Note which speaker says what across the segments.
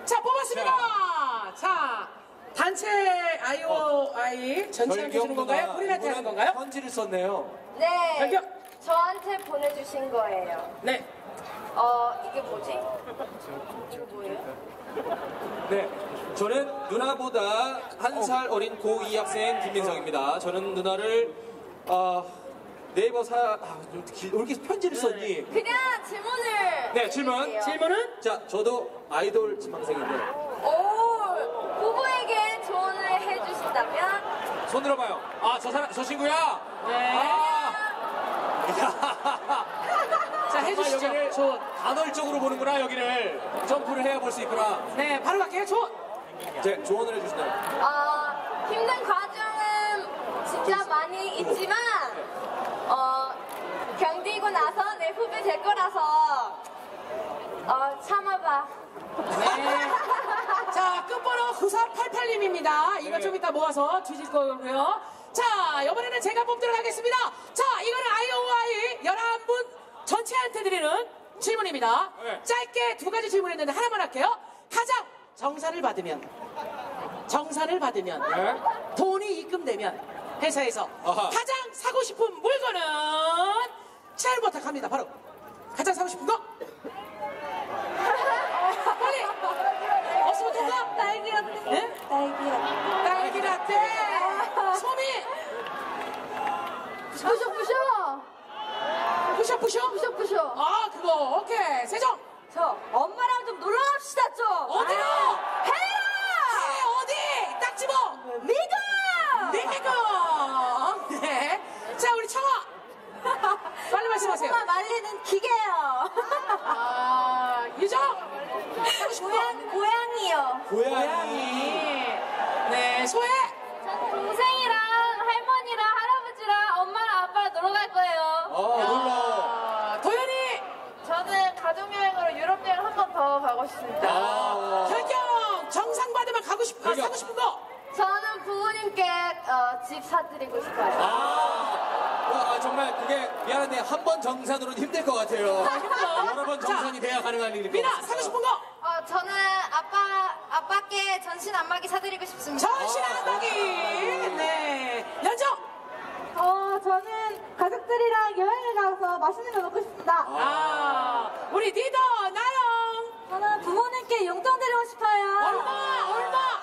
Speaker 1: 자, 뽑았습니다. 자, 단체 IOI 전체한테 주는 건가요? 본인한테 하는 건가요?
Speaker 2: 편지를 썼네요.
Speaker 3: 네.
Speaker 1: 저기요.
Speaker 3: 저한테 보내주신 거예요.
Speaker 1: 네.
Speaker 3: 이게 뭐지? 이거 뭐예요?
Speaker 2: 네, 저는 누나보다 한 살 어린 고2 학생 김민성입니다. 저는 누나를 네이버 왜 이렇게 편지를 썼니?
Speaker 3: 그냥 질문을.
Speaker 2: 네, 질문.
Speaker 3: 드릴게요.
Speaker 1: 질문은?
Speaker 2: 자, 저도 아이돌 지망생인데
Speaker 3: 오, 부부에게 조언을 해주신다면?
Speaker 2: 손 들어봐요. 아, 저 친구야.
Speaker 1: 네. 자, 해주시죠.
Speaker 2: 여기를
Speaker 1: 조.
Speaker 2: 간헐적으로 보는구나. 여기를 점프를 해야 볼 수 있구나.
Speaker 1: 네, 바로 갈게요. 조.
Speaker 2: 제 조언을 해주신다면.
Speaker 3: 힘든 과정은 진짜 많이 있지만, 견디고 나서 내 후배 될 거라서, 참아봐.
Speaker 1: 네. 자, 끝번호 9488님입니다. 이거
Speaker 2: 네.
Speaker 1: 좀 이따 모아서 뒤질 거고요. 자, 이번에는 제가 뽑도록 하겠습니다. 자, 이거는 IOI 11분 전체한테 드리는 질문입니다.
Speaker 2: 네.
Speaker 1: 짧게 두 가지 질문했는데 하나만 할게요. 가장 정산을 받으면
Speaker 2: 네.
Speaker 1: 돈이 입금되면 회사에서
Speaker 2: 아하.
Speaker 1: 가장 사고 싶은 물건은 잘 부탁합니다. 바로 가장 사고 싶은 거 빨리 없으면 통과.
Speaker 3: 딸기 라떼.
Speaker 1: 네?
Speaker 3: 딸기 라떼.
Speaker 1: 딸기 라떼. 소미
Speaker 3: 부셔.
Speaker 1: 부셔. 아, 그거 오케이. 세정
Speaker 3: 저 엄마랑 좀 놀러 갑시다 좀.
Speaker 1: 어디로?
Speaker 3: 해라.
Speaker 1: 어디? 딱 집어.
Speaker 3: 미국.
Speaker 1: 미국. 네. 자, 우리 청아 빨리 말씀하세요.
Speaker 3: 엄마 말리는 기계요.
Speaker 1: 유정 하고 싶은 거?
Speaker 3: 고양이요.
Speaker 2: 고양이.
Speaker 1: 네, 소혜.
Speaker 3: 전 동생이랑 할머니랑 할아버지랑 엄마랑 아빠랑 놀러 갈 거예요.
Speaker 2: 놀러.
Speaker 1: 도현이.
Speaker 3: 저는 가족여행으로 유럽 여행 한 번 더 가고 싶습니다.
Speaker 1: 혈경 정상 받으면 가고 싶은 거,
Speaker 2: 혈경.
Speaker 1: 사고 싶은 거.
Speaker 3: 저는 부모님께 집 사드리고 싶어요.
Speaker 2: 정말 그게 미안한데 한 번 정산으로는 힘들 것 같아요. 여러 번 정산이 돼야 가능한 일일 것
Speaker 1: 미나
Speaker 2: 같습니다.
Speaker 1: 사고 싶은 거.
Speaker 3: 저는 아빠께 전신 안마기 사드리고 싶습니다.
Speaker 1: 전신 안마기. 네. 연정.
Speaker 3: 저는 가족들이랑 여행을 가서 맛있는 거 먹고 싶습니다.
Speaker 1: 우리 리더 나영.
Speaker 3: 저는 부모님께 용돈 드리고 싶어요.
Speaker 1: 얼마?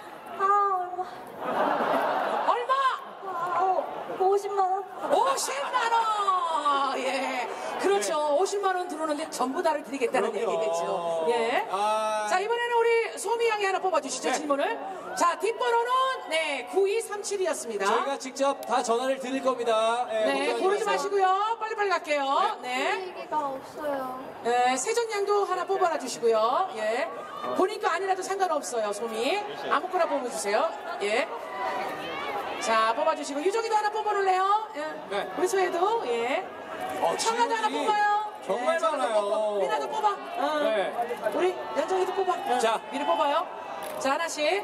Speaker 3: 50만 원.
Speaker 1: 50만 원. 예. 그렇죠. 50만 원 들어오는데 전부 다를 드리겠다는
Speaker 2: 그럼요.
Speaker 1: 얘기겠죠. 예. 자, 이번에는 우리 소미 양이 하나 뽑아주시죠.
Speaker 2: 네.
Speaker 1: 질문을. 자, 뒷번호는 네 9237이었습니다.
Speaker 2: 저희가 직접 다 전화를 드릴 겁니다.
Speaker 1: 네, 고르지 마시고요. 빨리빨리 갈게요. 네.
Speaker 3: 얘기가 없어요.
Speaker 1: 네, 세전 양도 하나 뽑아라 주시고요. 예. 본인 거 아니라도 상관없어요, 소미. 아무거나 뽑아주세요. 예. 자, 뽑아주시고. 유정이도 하나 뽑아놓을래요? 예.
Speaker 2: 네.
Speaker 1: 우리 소혜도, 예. 청아도 하나
Speaker 2: 질문이
Speaker 1: 뽑아요.
Speaker 2: 정말
Speaker 1: 예, 청아도
Speaker 2: 많아요.
Speaker 1: 뽑고. 미나도 뽑아.
Speaker 2: 네.
Speaker 1: 우리 연정이도 뽑아.
Speaker 2: 자.
Speaker 1: 미리 뽑아요. 자, 하나씩.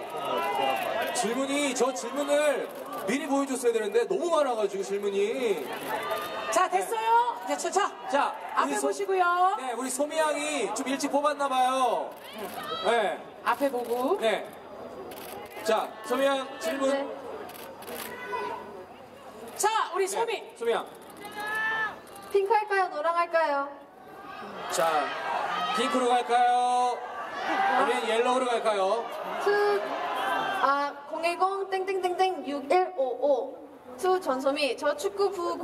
Speaker 2: 저 질문을 미리 보여줬어야 되는데 너무 많아가지고 질문이.
Speaker 1: 자, 됐어요.
Speaker 2: 자,
Speaker 1: 앞에
Speaker 2: 우리
Speaker 1: 보시고요.
Speaker 2: 네, 우리 소미 양이 좀 일찍 뽑았나봐요. 네.
Speaker 1: 앞에 보고.
Speaker 2: 네. 자, 소미 양 질문.
Speaker 3: 네.
Speaker 1: 자, 우리
Speaker 2: 네,
Speaker 1: 소미.
Speaker 2: 소미 양.
Speaker 3: 핑크 할까요? 노랑 할까요?
Speaker 2: 자, 핑크로 갈까요? 아니면 옐로우로 갈까요?
Speaker 3: 010 땡땡땡땡 6155 투 전소미. 저 축구부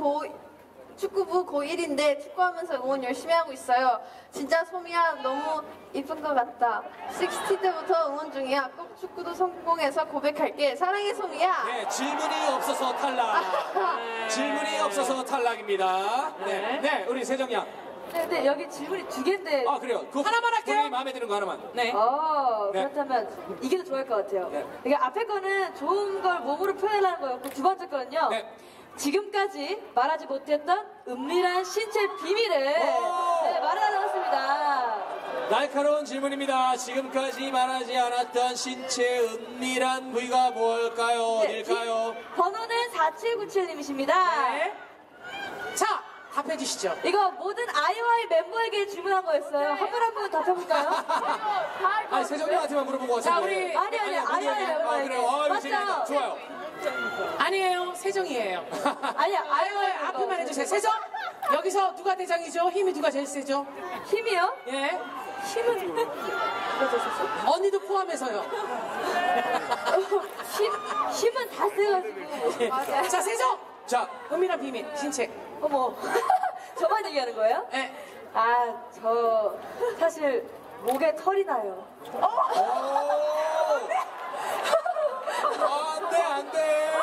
Speaker 3: 고1인데 축구하면서 응원 열심히 하고 있어요. 진짜 소미야 너무 이쁜 것 같다. 60 때부터 응원 중이야. 꼭 축구도 성공해서 고백할게. 사랑해 소미야.
Speaker 2: 네, 질문이 없어서 탈락. 질문이 없어서 탈락입니다. 네, 네, 우리 세정 양.
Speaker 3: 네, 여기 질문이 두 개인데.
Speaker 2: 그래요. 그
Speaker 1: 하나만 할게요.
Speaker 2: 본인이 마음에 드는 거 하나만.
Speaker 1: 네.
Speaker 2: 네.
Speaker 3: 그렇다면 이게 더 좋아할 것 같아요.
Speaker 2: 네.
Speaker 3: 이게 앞에 거는 좋은 걸 몸으로 표현하는 거였고 두 번째 거는요.
Speaker 2: 네.
Speaker 3: 지금까지 말하지 못했던 은밀한 신체 비밀을 말해달라고 했습니다.
Speaker 2: 날카로운 질문입니다. 지금까지 말하지 않았던 신체 은밀한 부위가 뭘까요? 어딜까요?
Speaker 3: 번호는 4797님이십니다.
Speaker 1: 네. 자, 답해 주시죠.
Speaker 4: 이거 모든 아이오아이 멤버에게 질문한 거였어요. 한 분 한 분 답해볼까요?
Speaker 2: 아니, 세정님한테만 물어본 것 같은데.
Speaker 1: 자, 우리
Speaker 4: 아니, 아이오아이 멤버에게.
Speaker 2: 그래요.
Speaker 4: 맞죠?
Speaker 2: 재밌다. 좋아요.
Speaker 1: 아니에요. 세정이에요.
Speaker 4: 아니야,
Speaker 1: 아이오아이 앞에만 해주세요. 세정. 여기서 누가 대장이죠? 힘이 누가 제일 세죠?
Speaker 4: 힘이요?
Speaker 1: 예.
Speaker 4: 힘은
Speaker 1: 언니도 포함해서요.
Speaker 4: 힘은 다 세가지고.
Speaker 1: 자, 세정.
Speaker 2: 자,
Speaker 1: 은밀한 비밀 신체.
Speaker 4: 어머, 저만 얘기하는 거예요?
Speaker 1: 예.
Speaker 4: 아, 저 사실 목에 털이 나요.
Speaker 2: 안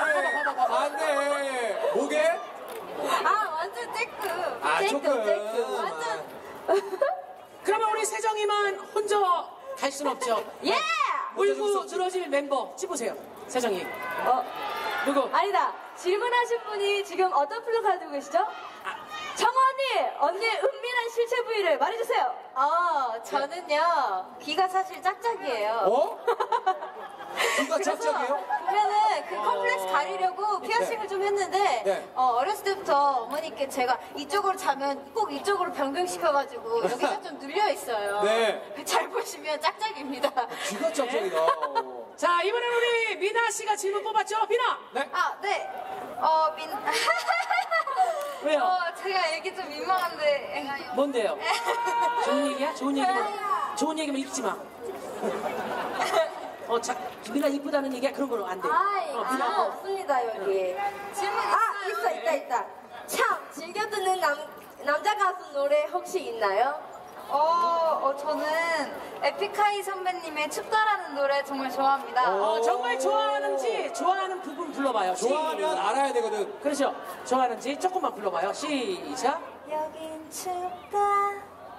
Speaker 2: 돼. 목에?
Speaker 3: 아, 완전 쬐끔.
Speaker 2: 아, 조금.
Speaker 3: 완전.
Speaker 1: 그러면 우리 세정이만 혼자 갈 순 없죠.
Speaker 4: 예!
Speaker 1: 울고 늘어질 멤버 찝으세요. 세정이. 누구?
Speaker 4: 아니다. 질문하신 분이 지금 어떤 플로 가지고 계시죠? 정아 언니의 은밀한 실체 부위를 말해주세요.
Speaker 3: 저는요, 귀가 사실 짝짝이에요.
Speaker 2: 어? 귀가 짝짝이에요?
Speaker 3: 보면은 그 컴플렉스 가리려고 피어싱을 좀 했는데
Speaker 2: 네.
Speaker 3: 어렸을 때부터 어머니께 제가 이쪽으로 자면 꼭 이쪽으로 변경시켜가지고 여기가 좀 눌려 있어요.
Speaker 2: 네.
Speaker 3: 잘 보시면 짝짝입니다.
Speaker 2: 귀가 짝짝이다.
Speaker 1: 자, 이번엔 우리 미나 씨가 질문 뽑았죠? 미나.
Speaker 2: 네.
Speaker 3: 네.
Speaker 1: 왜요?
Speaker 3: 제가 얘기 좀 민망한데.
Speaker 1: 뭔데요? 좋은 얘기야? 좋은 얘기면 읽지 마. 자, 미나 이쁘다는 얘기야? 그런 걸로 안 돼.
Speaker 3: 미나 없습니다, 여기. 질문
Speaker 4: 있다. 참, 즐겨 듣는 남자 가수 노래 혹시 있나요?
Speaker 3: 저는 에픽하이 선배님의 춥다라는 노래 정말 좋아합니다.
Speaker 1: 정말 좋아하는 부분 불러봐요.
Speaker 2: 좋아하면 알아야 되거든.
Speaker 1: 그렇죠. 좋아하는지 조금만 불러봐요. 시작.
Speaker 3: 여긴 춥다.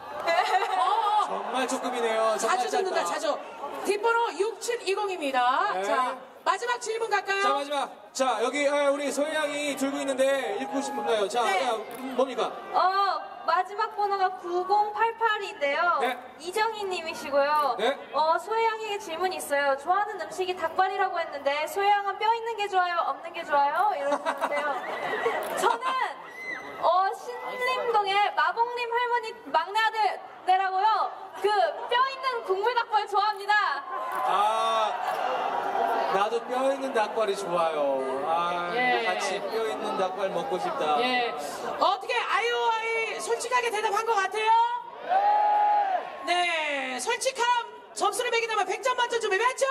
Speaker 2: 정말 조금이네요. 정말
Speaker 1: 자주 듣는다,
Speaker 2: 짧다.
Speaker 1: 자주. 뒷번호 6720입니다.
Speaker 2: 네.
Speaker 1: 자, 마지막 질문 갈까요?
Speaker 2: 자, 마지막. 자, 여기 우리 소희 양이 들고 있는데 읽고 싶은 거예요. 자,
Speaker 1: 네.
Speaker 2: 뭡니까?
Speaker 3: 마지막 번호가 9088인데요.
Speaker 2: 네.
Speaker 3: 이정희 님이시고요.
Speaker 2: 네.
Speaker 3: 소혜양에게 질문이 있어요. 좋아하는 음식이 닭발이라고 했는데 소혜양은 뼈 있는 게 좋아요? 없는 게 좋아요? 이러시는데요. 저는 신림동의 마봉님 할머니 막내 아들네라고요. 그 뼈 있는 국물 닭발 좋아합니다.
Speaker 2: 나도 뼈 있는 닭발이 좋아요.
Speaker 1: 예.
Speaker 2: 같이 뼈 있는 닭발 먹고 싶다.
Speaker 1: 예. 어떻게 아이오아이 솔직하게 대답한 것 같아요? 네. 솔직함 점수를 매긴다면 100점 만점 중에 몇 점?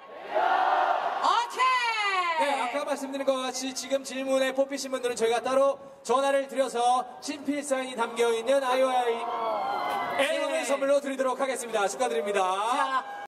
Speaker 1: 오케이.
Speaker 2: 네, 아까 말씀드린 것 같이 지금 질문에 뽑히신 분들은 저희가 따로 전화를 드려서 친필 사인이 담겨있는 아이오아이 앨범을 선물로 드리도록 하겠습니다. 축하드립니다.
Speaker 1: 자,